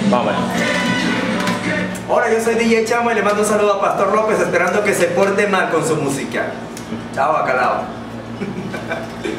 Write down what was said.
Vamos. Hola, yo soy DJ Chamo y le mando un saludo a Pastor López esperando que se porte mal con su música. Chao, bacalao.